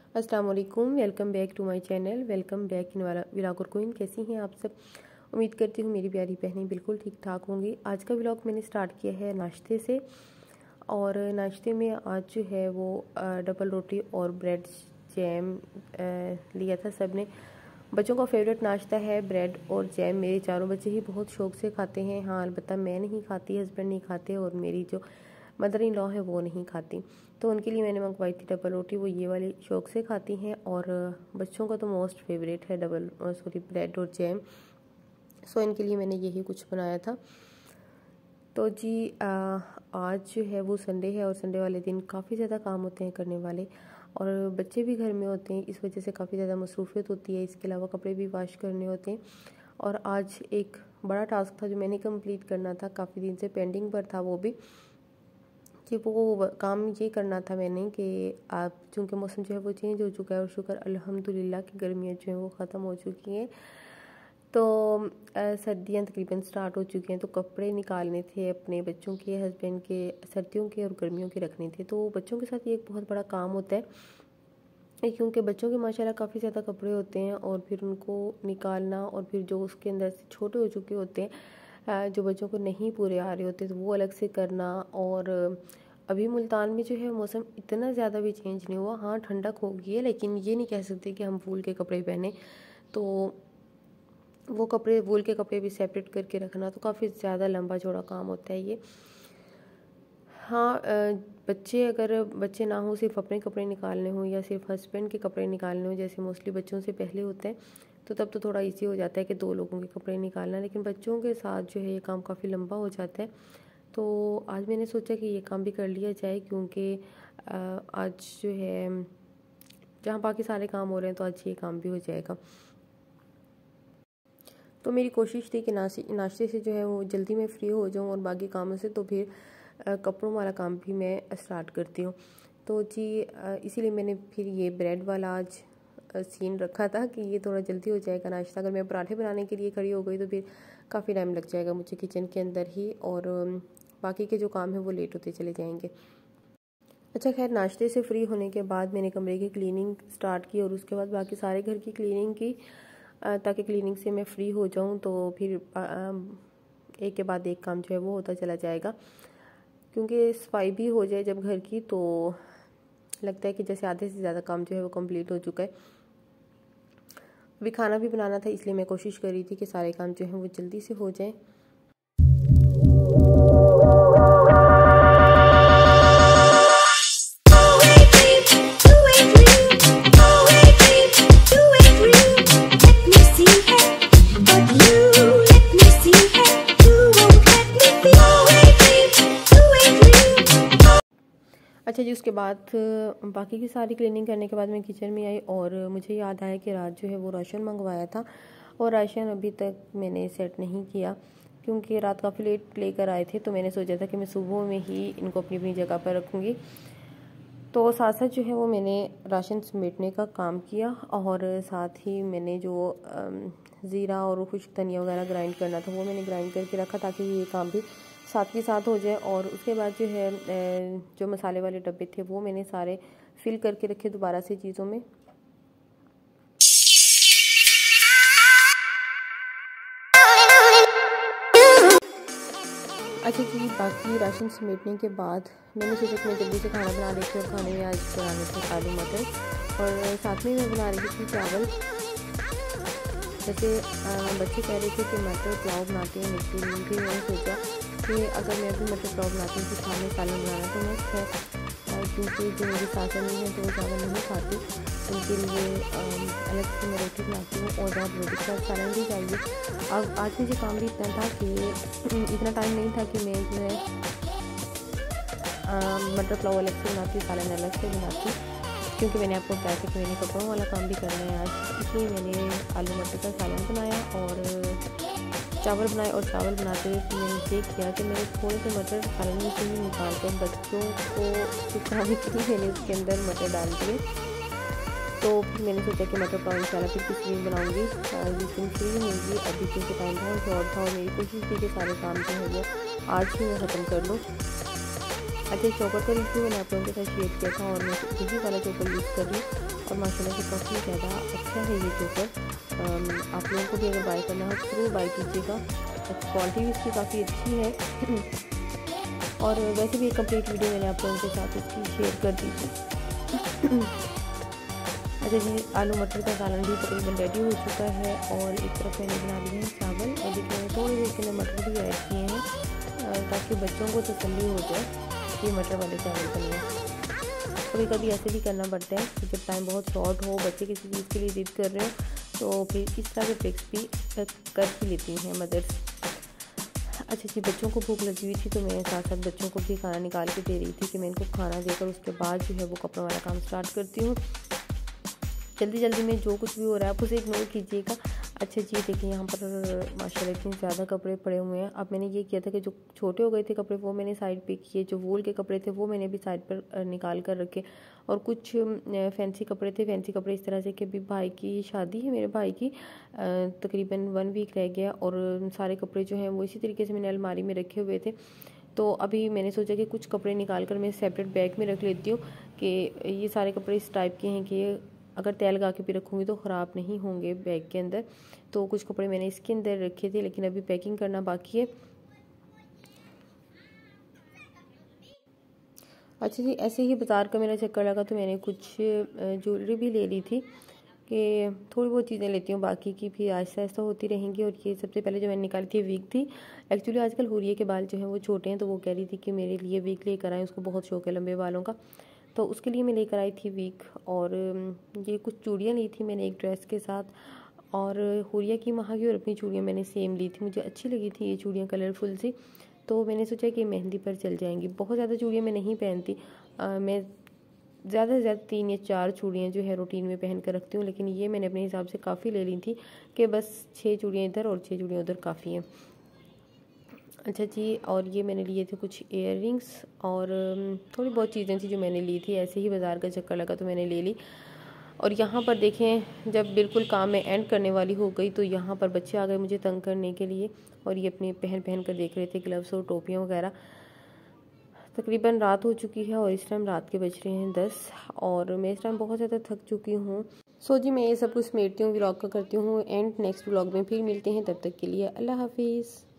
अस्सलाम वालेकुम, welcome back to my channel. Welcome back इन वाला व्लॉगर क्वीन। कैसी हैं आप सब? उम्मीद करती हूँ मेरी प्यारी बहनें बिल्कुल ठीक ठाक होंगी। आज का व्लॉग मैंने स्टार्ट किया है नाश्ते से, और नाश्ते में आज जो है वो डबल रोटी और ब्रेड जैम लिया था सब ने। बच्चों का फेवरेट नाश्ता है ब्रेड और जैम। मेरे चारों बच्चे ही बहुत शौक से खाते हैं। हाँ, अलबत्ता मैं नहीं खाती, हस्बैंड नहीं खाते, और मेरी जो मदर इन लॉ है वो नहीं खाती। तो उनके लिए मैंने मंगवाई थी डबल रोटी, वो ये वाली शौक से खाती हैं। और बच्चों का तो मोस्ट फेवरेट है ब्रेड और जैम। सो इनके लिए मैंने यही कुछ बनाया था। तो जी आज जो है वो संडे है, और संडे वाले दिन काफ़ी ज़्यादा काम होते हैं करने वाले, और बच्चे भी घर में होते हैं, इस वजह से काफ़ी ज़्यादा मसरूफियत होती है। इसके अलावा कपड़े भी वॉश करने होते हैं। और आज एक बड़ा टास्क था जो मैंने कंप्लीट करना था, काफ़ी दिन से पेंडिंग पर था वो भी, कि वो काम ये करना था मैंने कि आप चूँकि मौसम जो है वो चेंज हो चुका है, और शुक्र अल्हम्दुलिल्लाह कि गर्मियाँ जो हैं वो ख़त्म हो चुकी हैं, तो सर्दियाँ तकरीबन स्टार्ट हो चुकी हैं। तो कपड़े निकालने थे अपने बच्चों के, हस्बैंड के, सर्दियों के और गर्मियों के रखने थे। तो बच्चों के साथ ये एक बहुत बड़ा काम होता है, क्योंकि बच्चों के माशाल्लाह काफ़ी ज़्यादा कपड़े होते हैं, और फिर उनको निकालना, और फिर जो उसके अंदर से छोटे हो चुके होते हैं, जो बच्चों को नहीं पूरे आ रहे होते, तो वो अलग से करना। और अभी मुल्तान में जो है मौसम इतना ज़्यादा भी चेंज नहीं हुआ। हाँ, ठंडक हो गई है, लेकिन ये नहीं कह सकते कि हम वूल के कपड़े पहने। तो वो कपड़े, वूल के कपड़े भी सेपरेट करके रखना तो काफ़ी ज़्यादा लंबा चौड़ा काम होता है ये। हाँ, अगर बच्चे ना हो, सिर्फ अपने कपड़े निकालने हों या सिर्फ हस्बैंड के कपड़े निकालने हों, जैसे मोस्टली बच्चों से पहले होते हैं, तो तब तो थोड़ा इजी हो जाता है कि 2 लोगों के कपड़े निकालना। लेकिन बच्चों के साथ जो है ये काम काफ़ी लंबा हो जाता है। तो आज मैंने सोचा कि ये काम भी कर लिया जाए, क्योंकि आज जो है जहाँ बाकी सारे काम हो रहे हैं, तो आज ये काम भी हो जाएगा। तो मेरी कोशिश थी कि नाश्ते से जो है वो जल्दी मैं फ्री हो जाऊँ, और बाकी कामों से तो फिर कपड़ों वाला काम भी मैं स्टार्ट करती हूँ। तो जी इसीलिए मैंने फिर ये ब्रेड वाला आज सीन रखा था कि ये थोड़ा जल्दी हो जाएगा नाश्ता। अगर मैं पराठे बनाने के लिए खड़ी हो गई तो फिर काफ़ी टाइम लग जाएगा मुझे किचन के अंदर ही, और बाकी के जो काम है वो लेट होते चले जाएंगे। अच्छा, खैर, नाश्ते से फ्री होने के बाद मैंने कमरे की क्लीनिंग स्टार्ट की, और उसके बाद बाकी सारे घर की क्लीनिंग की, ताकि क्लीनिंग से मैं फ्री हो जाऊं। तो फिर एक के बाद एक काम जो है वो होता चला जाएगा, क्योंकि सफाई भी हो जाए जब घर की, तो लगता है कि जैसे आधे से ज़्यादा काम जो है वो कंप्लीट हो चुका है। अभी खाना भी बनाना था, इसलिए मैं कोशिश कर रही थी कि सारे काम जो हैं वो जल्दी से हो जाएं। अच्छा जी, उसके बाद बाकी की सारी क्लीनिंग करने के बाद मैं किचन में आई, और मुझे याद आया कि रात जो है वो राशन मंगवाया था, और राशन अभी तक मैंने सेट नहीं किया, क्योंकि रात काफ़ी लेट लेकर आए थे। तो मैंने सोचा था कि मैं सुबह में ही इनको अपनी अपनी जगह पर रखूँगी। तो साथ साथ जो है वो मैंने राशन समेटने का काम किया, और साथ ही मैंने जो ज़ीरा और खुश्क धनिया वगैरह ग्राइंड करना था वो मैंने ग्राइंड करके रखा, ताकि ये काम भी साथ के साथ हो जाए। और उसके बाद जो है जो मसाले वाले डब्बे थे वो मैंने सारे फिल करके रखे दोबारा से चीज़ों में। अच्छा जी, बाकी राशन समेटने के बाद मैंने सोचा कि मैं जल्दी से खाना बना रही थी, और खाने में आज बनाने थे आलू मटर, और साथ में मैं बना रही थी चावल। जैसे बच्चे कह रहे थे कि मटर पुलाव बनाते हैं मिर्ची नहीं, फिर मैंने सोचा कि अगर मैं भी मटर पुलाव बनाती हूँ तो सामने सालन बनाना, तो मैं क्योंकि जो मेरी सास नहीं है तो वो चावल नहीं खाती, उनके लिए अलग से मैं रोटी बनाती हूँ, और बहुत रोटी के साथ सालन भी चाहिए। अब आज मुझे काम भी इतना था कि इतना टाइम नहीं था कि मैं जो है मटर पुलाव अलग से बनाती, सालन अलग से बनाती, क्योंकि मैंने आपको बताया था कि मैंने कपड़ों वाला काम भी करना है आज। इसलिए मैंने आलू मटर का सालन बनाया और चावल बनाए, और चावल बनाते हुए फिर मैंने ये किया कि मैंने थोड़े से मटर सालन में से ही निकाल कर बच्चों को सिखाने के लिए मैंने उसके अंदर मटर डाल दिए। तो फिर मैंने सोचा कि मटर पुलाव इंशाल्लाह फिर किसी दिन बनाऊँगी, जिस दिन फ्री होंगी। अभी क्योंकि टाइम बहुत शॉर्ट था, और मेरी कोशिश थी कि सारे काम जो है वो आज ही मैं ख़त्म कर लूँ। अच्छा, चॉपर का रिव्यू मैंने आप लोगों के साथ शेयर किया था और मैं यही वाला चॉपर यूज़ कर रही हूँ और माशाल्लाह से काफ़ी ज़्यादा अच्छा है ये चॉपर। आप लोगों को भी अगर बाय करना हो ज़रूर बाय कीजिएगा। क्वालिटी भी इसकी काफ़ी अच्छी है और वैसे भी एक कंप्लीट वीडियो मैंने आप लोगों के साथ इसकी शेयर कर दी थी। अच्छा जी, आलू मटर का सालन भी तकरीबन रेडी हो चुका है और एक तरफ मैंने बना लिए हैं चावल और देखिए मैंने थोड़े बहुत के मटर भी ऐड किए हैं ताकि बच्चों को तसल्ली हो जाए कि मटर वाले चावल बने। कभी कभी ऐसे भी करना पड़ता है कि जब टाइम बहुत शॉर्ट हो, बच्चे किसी चीज़ के लिए ज़िद कर रहे हो, तो फिर इस तरह के ट्रिक्स भी कर ही लेती हैं मदर्स। अच्छा जी, बच्चों को भूख लगी हुई थी तो मैं साथ साथ बच्चों को भी खाना निकाल के दे रही थी कि मैं इनको खाना देकर उसके बाद जो है वो कपड़ों वाला काम स्टार्ट करती हूँ। जल्दी जल्दी में जो कुछ भी हो रहा है आप उसे इग्नोर कीजिएगा। अच्छा जी, देखिए यहाँ पर माशाल्लाह इतने ज़्यादा कपड़े पड़े हुए हैं। अब मैंने ये किया था कि जो छोटे हो गए थे कपड़े वो मैंने साइड पे किए, जो वूल के कपड़े थे वो मैंने भी साइड पर निकाल कर रखे और कुछ फैंसी कपड़े थे। फैंसी कपड़े इस तरह से कि अभी भाई की शादी है, मेरे भाई की तकरीबन 1 वीक रह गया और सारे कपड़े जो हैं वो इसी तरीके से मैंने अलमारी में रखे हुए थे। तो अभी मैंने सोचा कि कुछ कपड़े निकाल कर मैं सेपरेट बैग में रख लेती हूँ कि ये सारे कपड़े इस टाइप के हैं कि अगर तैल लगा के भी रखूँगी तो ख़राब नहीं होंगे बैग के अंदर। तो कुछ कपड़े मैंने इसके अंदर रखे थे लेकिन अभी पैकिंग करना बाकी है। अच्छा जी, ऐसे ही बाज़ार का मेरा चक्कर लगा तो मैंने कुछ ज्वेलरी भी ले ली थी कि थोड़ी बहुत चीज़ें लेती हूँ, बाकी की फिर आहिस्ता आहिस्ता होती रहेंगी। और ये सबसे पहले जो मैंने निकाली थी विग थी। एक्चुअली आजकल हुरिये के बाल जो हैं वो छोटे हैं तो वो कह रही थी कि मेरे लिए विग लेकर आएँ, उसको बहुत शौक है लंबे बालों का। तो उसके लिए मैं लेकर आई थी विग और ये कुछ चूड़ियाँ ली थी मैंने एक ड्रेस के साथ और हुरिया की वहाँ की और अपनी चूड़ियाँ मैंने सेम ली थी। मुझे अच्छी लगी थी ये चूड़ियाँ कलरफुल सी, तो मैंने सोचा कि मेहंदी पर चल जाएंगी। बहुत ज़्यादा चूड़ियाँ मैं नहीं पहनती, मैं ज़्यादा से ज़्यादा 3 या 4 चूड़ियाँ जो है रूटीन में पहन कर रखती हूँ, लेकिन ये मैंने अपने हिसाब से काफ़ी ले ली थी कि बस 6 चूड़ियाँ इधर और 6 चूड़ियाँ उधर काफ़ी हैं। अच्छा जी, और ये मैंने लिए थे कुछ इयररिंग्स और थोड़ी बहुत चीज़ें थी जो मैंने ली थी, ऐसे ही बाज़ार का चक्कर लगा तो मैंने ले ली। और यहाँ पर देखें जब बिल्कुल काम में एंड करने वाली हो गई तो यहाँ पर बच्चे आ गए मुझे तंग करने के लिए और ये अपने पहन कर देख रहे थे ग्लव्स और टोपियाँ वगैरह। तकरीबन रात हो चुकी है और इस टाइम रात के बज रहे हैं 10 और मैं इस टाइम बहुत ज़्यादा थक चुकी हूँ। सो जी, मैं ये सब कुछ समेटती हूँ, व्लॉग का करती हूँ एंड नेक्स्ट व्लॉग में फिर मिलते हैं, तब तक के लिए अल्लाह हाफिज़।